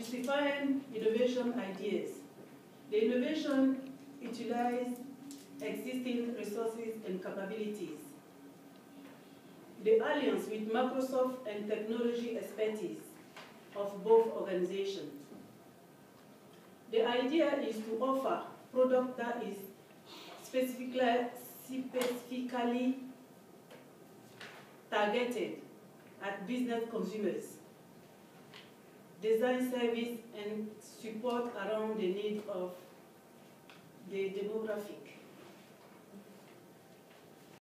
justifying innovation ideas. The innovation utilizes existing resources and capabilities. The alliance with Microsoft and technology expertise of both organizations. The idea is to offer product that is specifically targeted at business consumers, design service and support around the need of the demographic.